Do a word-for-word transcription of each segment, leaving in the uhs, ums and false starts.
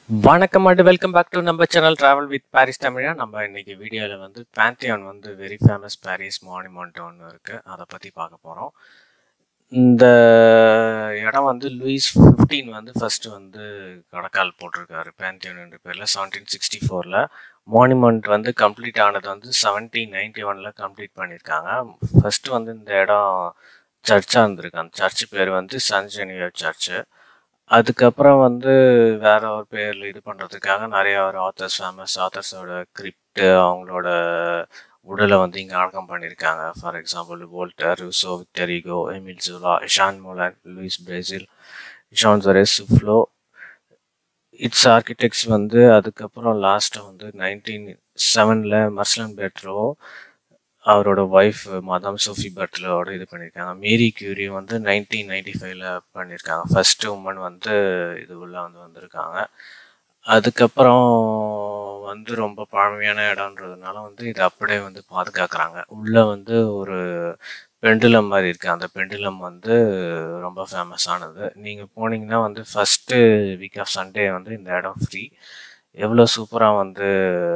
வணக்கம் and welcome back to நம்ம channel travel with Paris Tamizha. நம்ம இன்னைக்கு வீடியோவில் வந்து பேந்தியான் வந்து வெரி ஃபேமஸ் பாரிஸ் மானுமெண்ட் ஒன்று இருக்குது, அதை பற்றி பார்க்க போகிறோம். இந்த இடம் வந்து லூயிஸ் ஃபிஃப்டீன் வந்து ஃபஸ்ட்டு வந்து கடக்கால் போட்டிருக்காரு பேந்தியான் என்ற பேரில் செவன்டீன் சிக்ஸ்டி ஃபோரில். மானுமெண்ட் வந்து கம்ப்ளீட் ஆனது வந்து செவன்டீன் நைன்டி ஒனில் கம்ப்ளீட் பண்ணியிருக்காங்க. ஃபஸ்ட்டு வந்து இந்த இடம் சர்ச்சாக இருந்திருக்கு. அந்த சர்ச்சு பேர் வந்து சைன்ட்-ஜெனிவியேவ் சர்ச்சு. அதுக்கப்புறம் வந்து வேற ஒரு பேரில் இது பண்ணுறதுக்காக நிறைய ஒரு ஆத்தர்ஸ் ஃபேமஸ் ஆத்தர்ஸோட கிரிப்ட் அவங்களோட உடலை வந்து இங்கே அடக்கம் பண்ணியிருக்காங்க. For example Voltaire, Rousseau, Victor, Hugo, Emile Zola, Jean Moulin, Louis Braille, Jaures and Soufflot. It's architects வந்து அதுக்கப்புறம் லாஸ்ட்டாக வந்து நைன்டீன் செவனில் மர்சலின் பெர்த்லோ அவரோட ஒய்ஃப் மதம் சோஃபி பெர்த்லோட இது பண்ணியிருக்காங்க. மேரி கியூரி வந்து நைன்டீன் நைன்டி ஃபைவ்ல பண்ணியிருக்காங்க. ஃபஸ்ட்டு உமன் வந்து இது உள்ள வந்து வந்திருக்காங்க. அதுக்கப்புறம் வந்து ரொம்ப பழமையான இடம்ன்றதுனால வந்து இது அப்படியே வந்து பாதுகாக்கிறாங்க. உள்ளே வந்து ஒரு பெண்டுலம் மாதிரி இருக்குது. அந்த பெண்டுலம் வந்து ரொம்ப ஃபேமஸானது. நீங்கள் போனீங்கன்னா வந்து ஃபஸ்ட்டு வீக் ஆஃப் சண்டே வந்து இந்த இடம் ஃப்ரீ. எவ்வளோ சூப்பராக வந்து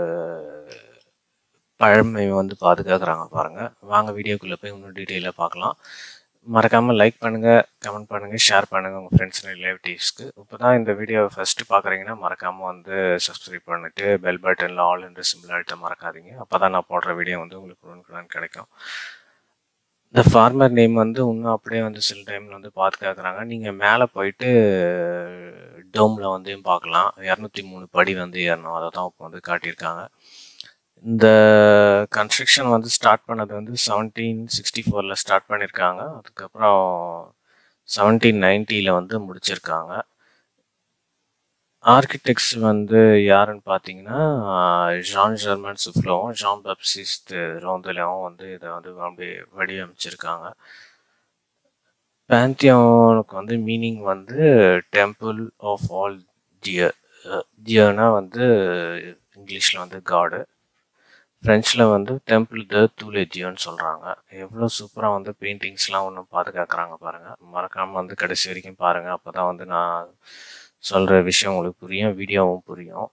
பழமை வந்து பாதுகாக்கிறாங்க பாருங்கள். வாங்க வீடியோக்குள்ளே போய் இன்னும் டீட்டெயிலாக பார்க்கலாம். மறக்காமல் லைக் பண்ணுங்கள், கமெண்ட் பண்ணுங்கள், ஷேர் பண்ணுங்கள் உங்கள் ஃப்ரெண்ட்ஸ் அண்ட் ரிலேட்டிவ்ஸ்க்கு. இப்போ தான் இந்த வீடியோவை ஃபஸ்ட்டு பார்க்குறீங்கன்னா மறக்காமல் வந்து சப்ஸ்கிரைப் பண்ணிவிட்டு பெல் பட்டனில் ஆல் என்ற சிம்பிள் அழுத்த மறக்காதீங்க. அப்போ தான் நான் போடுற வீடியோ வந்து உங்களுக்கு உடனுக்குடன் கிடைக்கும். இந்த ஃபார்மர் நேம் வந்து இன்னும் அப்படியே வந்து சில டைமில் வந்து பாதுகாக்கிறாங்க. நீங்கள் மேலே போயிட்டு டோமில் வந்து பார்க்கலாம். இரநூத்தி மூணு படி வந்து ஏறணும். அதை தான் இப்போ வந்து காட்டியிருக்காங்க. இந்த கன்ஸ்ட்ரக்ஷன் வந்து ஸ்டார்ட் பண்ணது வந்து செவன்டீன் சிக்ஸ்டி ஃபோரில் ஸ்டார்ட் பண்ணியிருக்காங்க. அதுக்கப்புறம் செவன்டீன் நைன்ட்டியில் வந்து முடிச்சிருக்காங்க. ஆர்கிடெக்ட்ஸ் வந்து யாருன்னு பார்த்தீங்கன்னா ஜான்-ஜெர்மான் சுஃப்லோவும் ஜான்-பாப்டிஸ்ட் ரோந்தெலவும் வந்து இதை வந்து அப்படி வடிவமைச்சிருக்காங்க. பேந்தியோனுக்கு வந்து மீனிங் வந்து டெம்பிள் ஆஃப் ஆல் டியர். டியர்னா வந்து இங்கிலீஷில் வந்து காடு, ஃப்ரெஞ்சில் வந்து டெம்பிள் த தூலேஜியோன்னு சொல்கிறாங்க. எவ்வளோ சூப்பராக வந்து பெயிண்டிங்ஸ்லாம் ஒன்றும் பாதுகாக்கிறாங்க பாருங்கள். மறக்காமல் வந்து கடைசி வரைக்கும் பாருங்கள். அப்போ தான் வந்து நான் சொல்கிற விஷயம் உங்களுக்கு புரியும், வீடியோவும் புரியும்.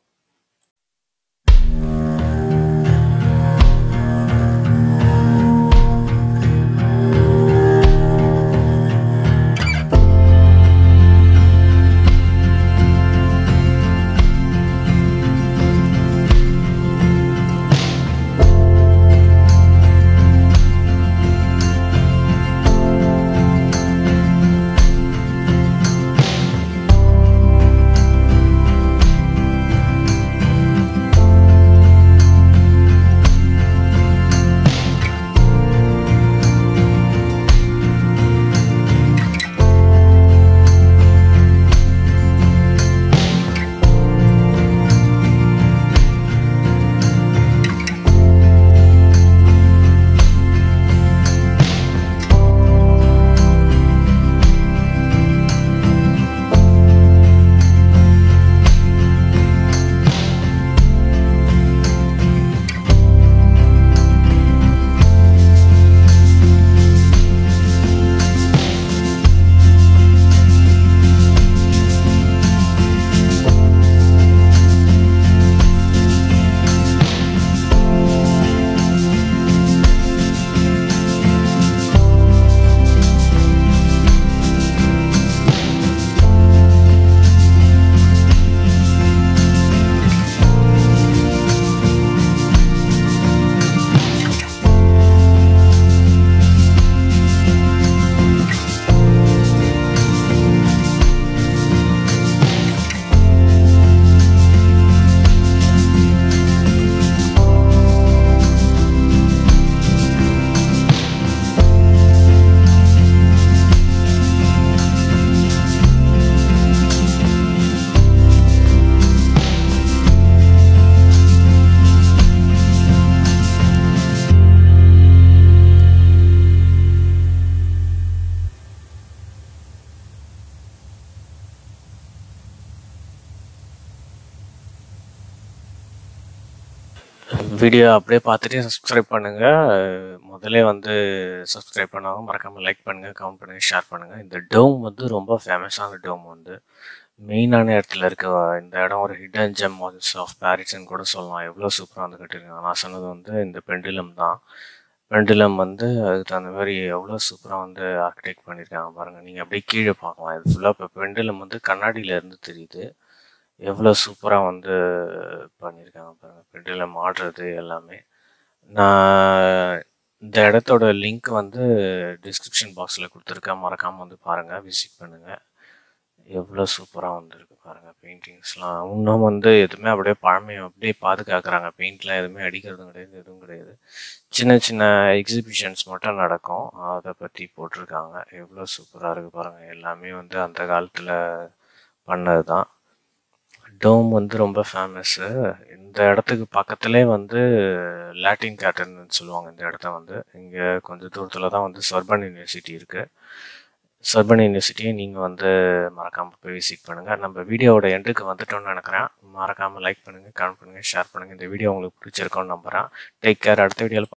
வீடியோ அப்படியே பார்த்துட்டு சப்ஸ்கிரைப் பண்ணுங்கள். முதல்ல வந்து சப்ஸ்கிரைப் பண்ணாலும் மறக்காமல் லைக் பண்ணுங்கள், கமெண்ட் பண்ணுங்கள், ஷேர் பண்ணுங்கள். இந்த டோம் வந்து ரொம்ப ஃபேமஸான டோம் வந்து மெயினான இடத்துல இருக்க இந்த இடம் ஒரு ஹிடன் ஜெம் ஆஃப் பாரிஸ்ன்னு கூட சொல்லலாம். எவ்வளோ சூப்பராக வந்து கட்டியிருக்காங்க. நான் சொன்னது வந்து இந்த பெண்டிலம் தான். பெண்டிலம் வந்து அதுக்கு தகுந்த மாதிரி எவ்வளோ சூப்பராக வந்து ஆர்கிடெக்ட் பண்ணியிருக்காங்க பாருங்கள். நீங்கள் அப்படியே கீழே பார்க்கலாம். இது ஃபுல்லாக இப்போ பெண்டிலம் வந்து கண்ணாடியிலேருந்து தெரியுது. எவ்வளோ சூப்பராக வந்து பண்ணியிருக்காங்க பாருங்கள். பெண்டிலம் ஆடுறது எல்லாமே. நான் இந்த இடத்தோட லிங்க் வந்து டிஸ்கிரிப்ஷன் பாக்ஸில் கொடுத்துருக்கேன். மறக்காமல் வந்து பாருங்கள், விசிட் பண்ணுங்கள். எவ்வளோ சூப்பராக வந்துருக்கு பாருங்கள். பெயிண்டிங்ஸ்லாம் இன்னும் வந்து எதுவுமே அப்படியே பழமையை அப்படியே பாதுகாக்கிறாங்க. பெயிண்ட்லாம் எதுவுமே அடிக்கிறதும் கிடையாது, எதுவும் கிடையாது. சின்ன சின்ன எக்ஸிபிஷன்ஸ் மட்டும் நடக்கும், அதை பற்றி போட்டிருக்காங்க. எவ்வளோ சூப்பராக இருக்குது பாருங்கள். எல்லாமே வந்து அந்த காலத்தில் பண்ணது தான். டோம் வந்து ரொம்ப ஃபேமஸ்ஸு. இந்த இடத்துக்கு பக்கத்துலேயே வந்து லாட்டின் கேட்டர்ன்னு சொல்லுவாங்க இந்த இடத்த வந்து. இங்கே கொஞ்சம் தூரத்தில் தான் வந்து சர்பன் யூனிவர்சிட்டி இருக்குது. சர்பன் யூனிவர்சிட்டியை நீங்கள் வந்து மறக்காமல் போய் விசிட் பண்ணுங்கள். நம்ம வீடியோவோட எண்டுக்கு வந்துட்டோம்னு நினைக்கிறேன். மறக்காமல் லைக் பண்ணுங்கள், கமெண்ட் பண்ணுங்கள், ஷேர் பண்ணுங்கள். இந்த வீடியோ உங்களுக்கு பிடிச்சிருக்கோன்னு நம்புகிறேன். Take care. அடுத்த வீடியோவில்